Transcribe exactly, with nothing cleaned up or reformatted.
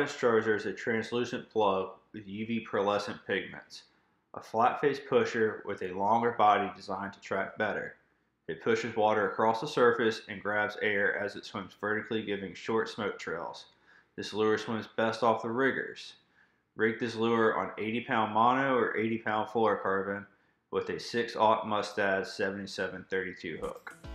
Charger is a translucent plug with U V pearlescent pigments. A flat-face pusher with a longer body designed to track better. It pushes water across the surface and grabs air as it swims vertically, giving short smoke trails. This lure swims best off the riggers. Rig this lure on eighty pound mono or eighty pound fluorocarbon with a six aught Mustad seventy-seven thirty-two hook.